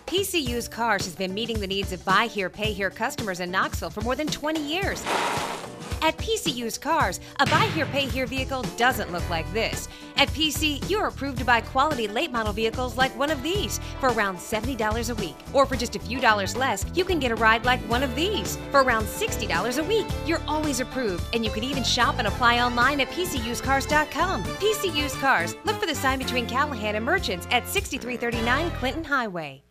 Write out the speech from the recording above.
PC Used Cars has been meeting the needs of buy here, pay here customers in Knoxville for more than 20 years. At PC Used Cars, a buy here, pay here vehicle doesn't look like this. At PC, you're approved to buy quality late model vehicles like one of these for around $70 a week. Or for just a few dollars less, you can get a ride like one of these for around $60 a week. You're always approved, and you can even shop and apply online at PCUSEDCARS.com. PC Used Cars, look for the sign between Callahan and Merchants at 6339 Clinton Highway.